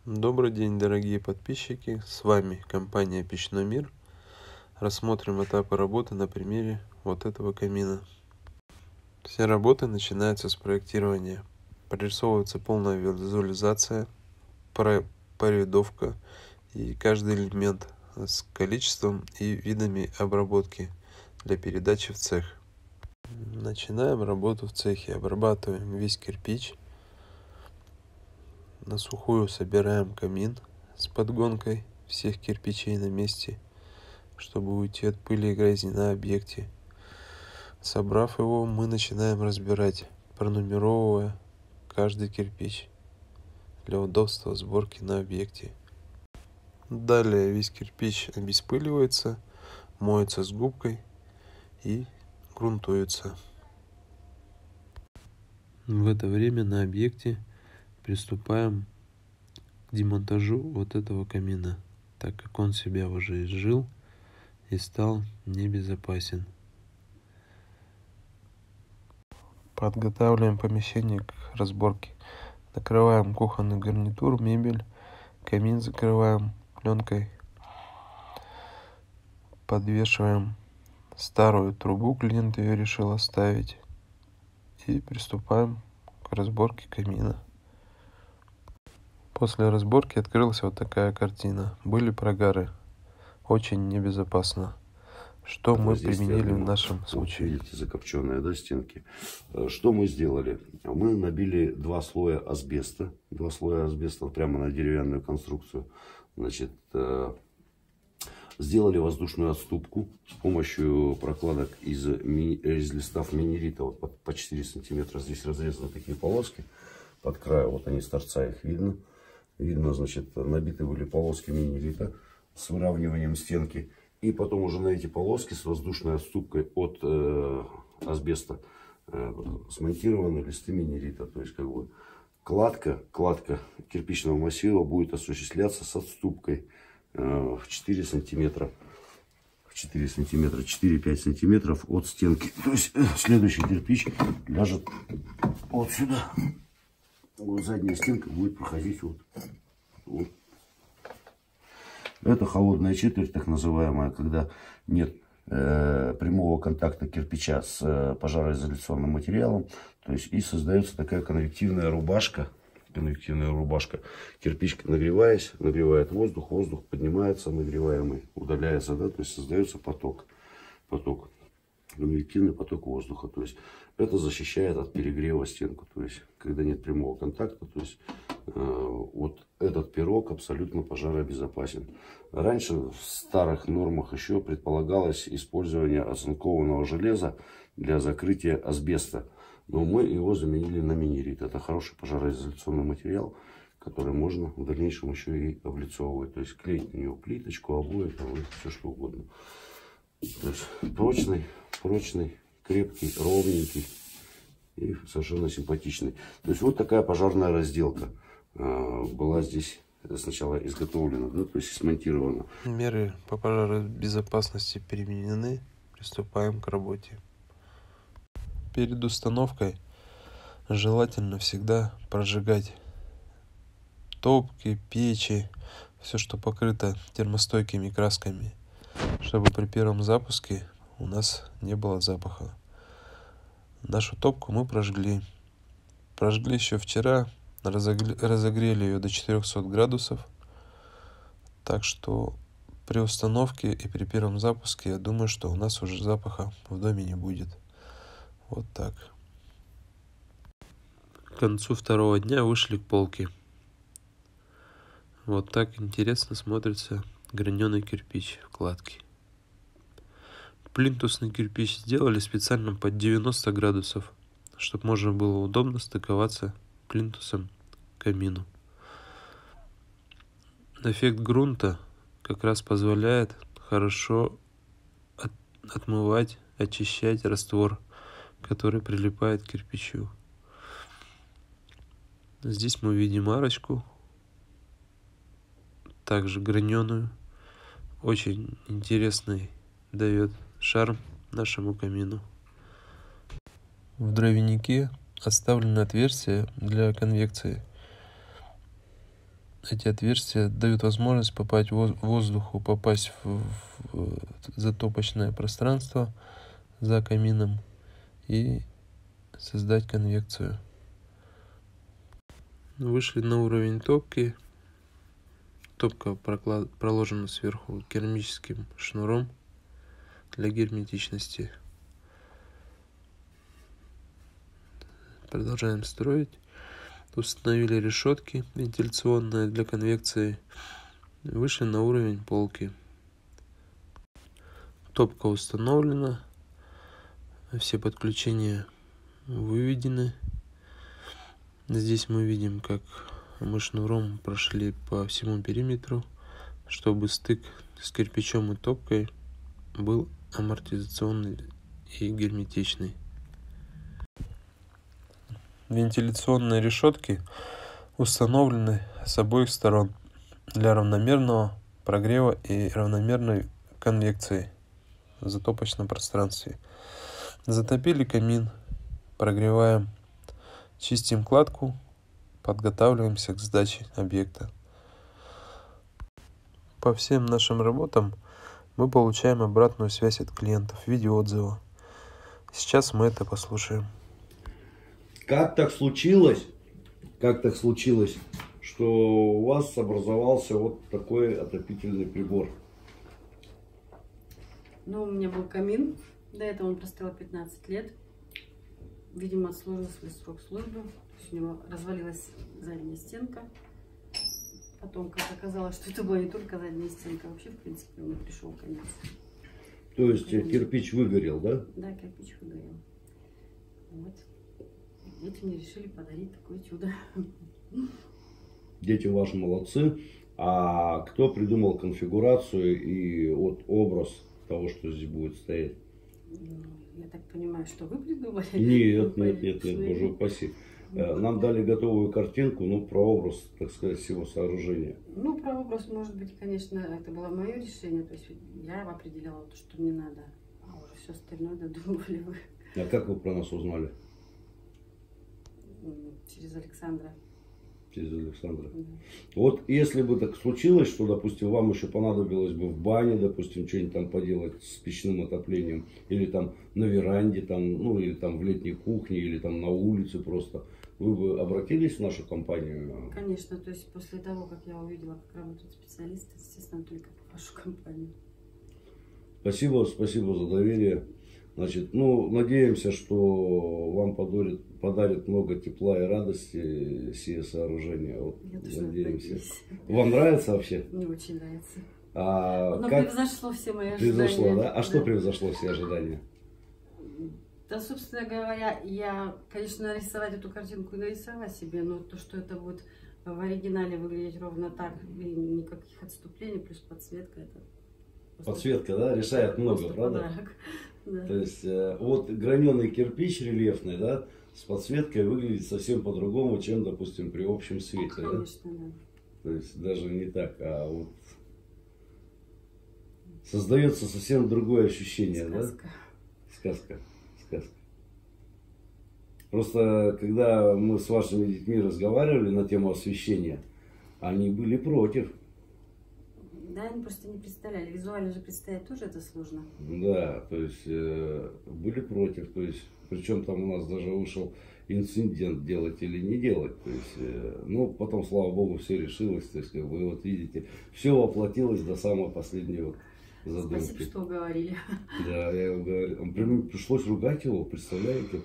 Добрый день, дорогие подписчики, с вами компания Печной Мир. Рассмотрим этапы работы на примере вот этого камина. Все работы начинаются с проектирования. Прорисовывается полная визуализация, порядовка и каждый элемент с количеством и видами обработки для передачи в цех. Начинаем работу в цехе, обрабатываем весь кирпич. На сухую собираем камин с подгонкой всех кирпичей на месте, чтобы уйти от пыли и грязи на объекте. Собрав его, мы начинаем разбирать, пронумеровывая каждый кирпич для удобства сборки на объекте. Далее весь кирпич обеспыливается, моется с губкой и грунтуется. В это время на объекте приступаем к демонтажу вот этого камина, так как он себя уже изжил и стал небезопасен. Подготавливаем помещение к разборке. Накрываем кухонный гарнитур, мебель, камин закрываем пленкой. Подвешиваем старую трубу, клиент ее решил оставить. И приступаем к разборке камина. После разборки открылась вот такая картина. Были прогары. Очень небезопасно. Что мы применили в нашем случае? Видите, закопченные, да, стенки. Что мы сделали? Мы набили два слоя асбеста. Два слоя асбеста прямо на деревянную конструкцию. Значит, сделали воздушную отступку с помощью прокладок из листов минерита. Вот по 4 сантиметра здесь разрезаны такие полоски под краю. Вот они с торца, их видно. Видно, значит, набиты были полоски минерита с выравниванием стенки. И потом уже на эти полоски с воздушной отступкой от асбеста смонтированы листы минерита. То есть как бы кладка кирпичного массива будет осуществляться с отступкой в 4 сантиметра. 4-5 сантиметров от стенки. То есть следующий кирпич ляжет вот сюда. Вот задняя стенка будет проходить вот. Это холодная четверть, так называемая, когда нет прямого контакта кирпича с пожароизоляционным материалом. То есть и создается такая конвективная рубашка. Кирпич, нагреваясь, нагревает воздух, воздух поднимается, нагреваемый удаляется, да, то есть создается поток, конвективный поток воздуха. То есть это защищает от перегрева стенку. То есть когда нет прямого контакта, то есть вот этот пирог абсолютно пожаробезопасен. Раньше в старых нормах еще предполагалось использование оцинкованного железа для закрытия асбеста. Но мы его заменили на минерит. Это хороший пожароизоляционный материал, который можно в дальнейшем еще и облицовывать. То есть клеить на него плиточку, обои, там, все что угодно. То есть прочный, крепкий, ровненький и совершенно симпатичный. То есть вот такая пожарная разделка была здесь сначала изготовлена, да, то есть смонтирована. Меры по пожаробезопасности применены. Приступаем к работе. Перед установкой желательно всегда прожигать топки, печи, все, что покрыто термостойкими красками, чтобы при первом запуске у нас не было запаха. Нашу топку мы прожгли. Прожгли еще вчера, разогрели ее до 400 градусов. Так что при установке и при первом запуске, я думаю, что у нас уже запаха в доме не будет. Вот так. К концу второго дня вышли к полке. Вот так интересно смотрится граненый кирпич в кладке. Плинтусный кирпич сделали специально под 90 градусов, чтобы можно было удобно стыковаться плинтусом к камину. Эффект грунта как раз позволяет хорошо отмывать, очищать раствор, который прилипает к кирпичу. Здесь мы видим арочку, также граненую, очень интересный, дает шарм нашему камину. В дровянике оставлено отверстие для конвекции. эти отверстия дают возможность попасть воздуху, попасть в затопочное пространство за камином и создать конвекцию. Вышли на уровень топки. Топка проложена сверху керамическим шнуром для герметичности. Продолжаем строить. Установили решетки вентиляционные для конвекции. Вышли на уровень полки. Топка установлена. Все подключения выведены. Здесь мы видим, как мы шнуром прошли по всему периметру, чтобы стык с кирпичом и топкой был амортизационный и герметичный. Вентиляционные решетки установлены с обоих сторон для равномерного прогрева и равномерной конвекции в затопочном пространстве. Затопили камин, прогреваем, чистим кладку, подготавливаемся к сдаче объекта. По всем нашим работам мы получаем обратную связь от клиентов в виде отзыва. Сейчас мы это послушаем. Как так случилось, что у вас образовался вот такой отопительный прибор? Ну, у меня был камин, до этого он простоял 15 лет. Видимо, отслужил свой срок службы. У него развалилась задняя стенка. Потом, как оказалось, что это была не только задняя стенка, а вообще, в принципе, он пришел конец. То есть кирпич выгорел, да? Да, кирпич выгорел. Вот. Дети мне решили подарить такое чудо. Дети ваши молодцы. А кто придумал конфигурацию и вот образ того, что здесь будет стоять? Я так понимаю, что вы придумали? Нет, боже упаси. Нам дали готовую картинку, ну, про образ, так сказать, всего сооружения. Ну, про образ, может быть, конечно, это было мое решение. То есть я определяла то, что мне надо. А уже все остальное додумывали вы. А как вы про нас узнали? Через Александра. Через Александра. Да. Вот если бы так случилось, что, допустим, вам еще понадобилось бы в бане, допустим, что-нибудь там поделать с печным отоплением, или там на веранде, там, ну, или там в летней кухне, или там на улице просто, вы бы обратились в нашу компанию? Конечно, то есть после того, как я увидела, как работают специалисты, естественно, только в вашу компанию. Спасибо за доверие. Значит, ну, надеемся, что вам подарит много тепла и радости сие сооружение. Вот, Я тоже надеемся. надеюсь. Вам нравится вообще? Мне очень нравится. Оно превзошло все мои ожидания. Превзошло, да? А что превзошло все ожидания? Да, собственно говоря, я, конечно, нарисовать эту картинку нарисовала себе, но то, что это будет в оригинале выглядеть ровно так, и никаких отступлений, плюс подсветка, это... Подсветка, да, решает много, правда? Да. То есть вот граненый кирпич рельефный, да, с подсветкой выглядит совсем по-другому, чем, допустим, при общем свете. Конечно, да. То есть даже не так, а вот создается совсем другое ощущение, Сказка. Да? Сказка. Просто когда мы с вашими детьми разговаривали на тему освещения, они были против. Да, они просто не представляли. Визуально же представить тоже это сложно. Да, то есть были против. То есть, причем там у нас даже вышел инцидент, делать или не делать. То есть, ну, потом, слава богу, все решилось. То есть, как вы вот видите, все воплотилось до самого последнего задумки. Спасибо, что уговорили. Да, я его говорю. Пришлось ругать его, представляете?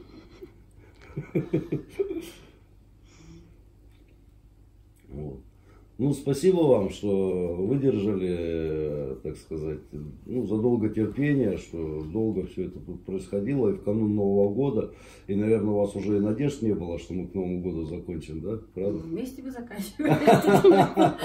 Вот. Ну, спасибо вам, что выдержали, так сказать, ну, за долготерпение, что долго все это тут происходило, и в канун Нового года, и, наверное, у вас уже и надежд не было, что мы к Новому году закончим, да? Правда? Вместе бы заканчивали.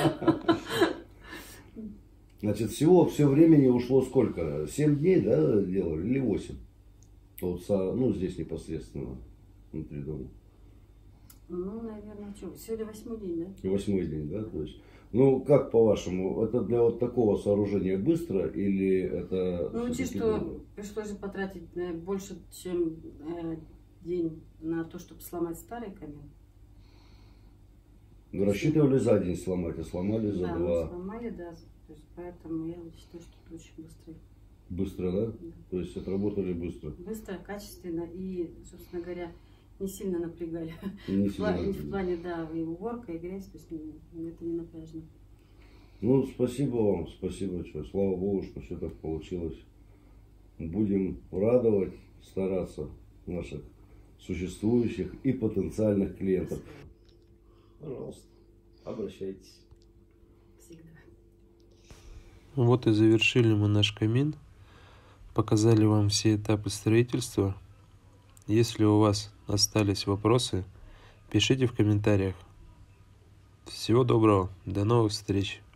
Значит, все времени ушло сколько? 7 дней, да, делали, или 8? Вот, ну, здесь непосредственно, внутри дома. Ну, наверное, что, сегодня 8-й день, да? 8-й день, да? То есть, ну, как по-вашему, это для вот такого сооружения быстро или это... Ну, учти, что пришлось же потратить больше, чем день на то, чтобы сломать старый камин. Вы рассчитывали за день сломать, а сломали за Да, мы два. сломали, да. То есть, поэтому я считаю, что это очень быстро. Быстро, да? Да. То есть отработали быстро. Быстро, качественно и, собственно говоря, не сильно напрягали. И не В сильно в плане, да, и уборка, и грязь, то есть это не напряжно. Ну, спасибо вам, спасибо, что, слава Богу, что все так получилось. Будем радовать, стараться наших существующих и потенциальных клиентов. Пожалуйста, обращайтесь. Всегда. Вот и завершили мы наш камин. Показали вам все этапы строительства. Если у вас остались вопросы, пишите в комментариях. Всего доброго, до новых встреч!